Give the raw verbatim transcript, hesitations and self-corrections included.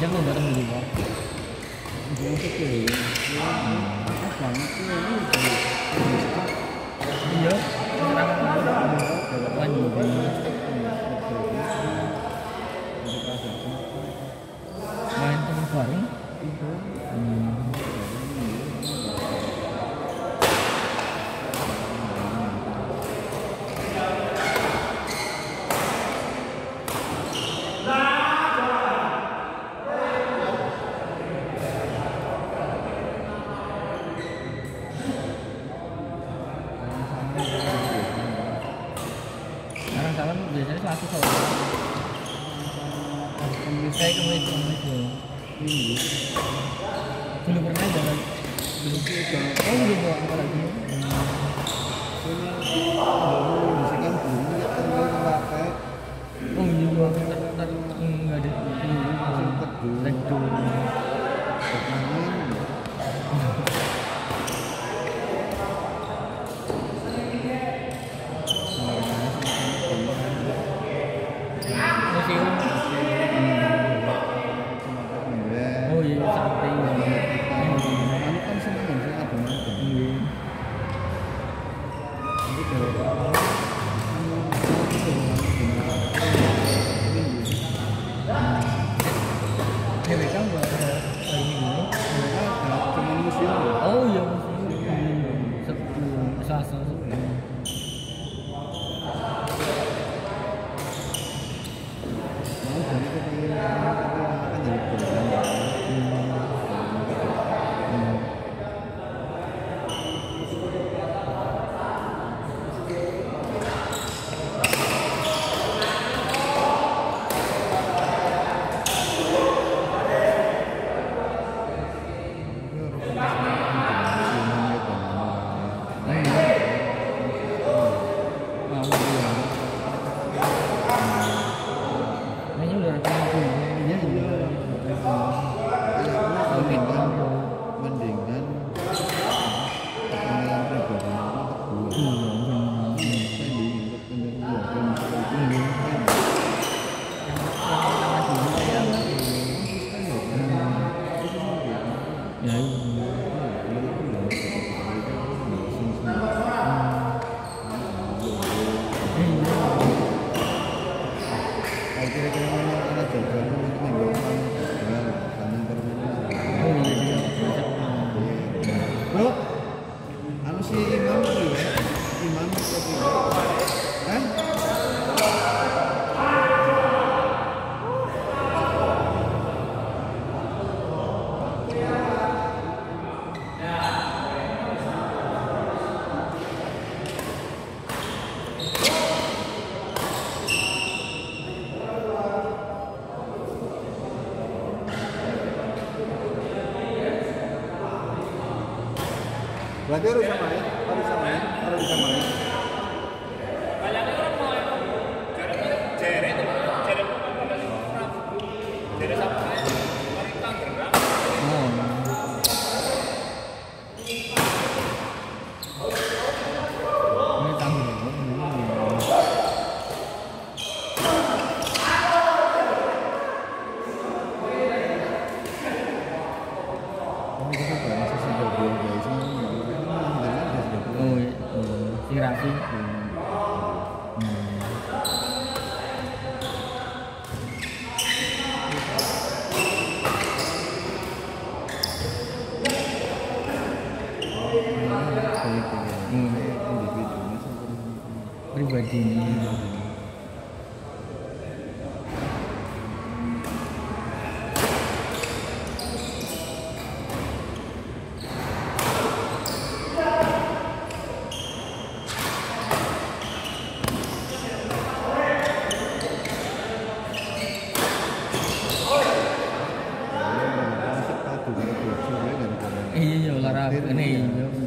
aja lo bareng di luar. Jangan kecil. Apa banget sih ini? Iya, sekarang lanjut. Main teman bareng. Hmm. Salam biasanya satu soal. Saya kemudian itu. Belum pernah jalan. Belum juga. Oh belum bawa apa lagi? Misalkan belum ya terlalu pakai. Oh iya gua ntar ntar enggak ada. Sempet dulu. Teduh. Oh iya sampai Anu kan seneng sing adem-adem. Ini gara-gara G B K buat hari Minggu. cuman museum. Oh iya museum. Sabtu, Selasa, Sabtu. Mau dari kepengen kan jadi program. Kayaknya udah rekam tuh. Iya iya. Kalau mendingan mendingan kepentingan pribadi itu Ya iya. kira-kira mana ada jaga untuk menggunakan jaga kanan terminal. Oh iya iya. Bro, anu si imam itu ya, imam itu kan? Berarti harus sama ya, harus sama ya, harus sama ya. Ini tanggung. Ini kita bahas sesudah dua guys, Oh iya. Si Raffi. Pribadi. Iya, olahraga nih.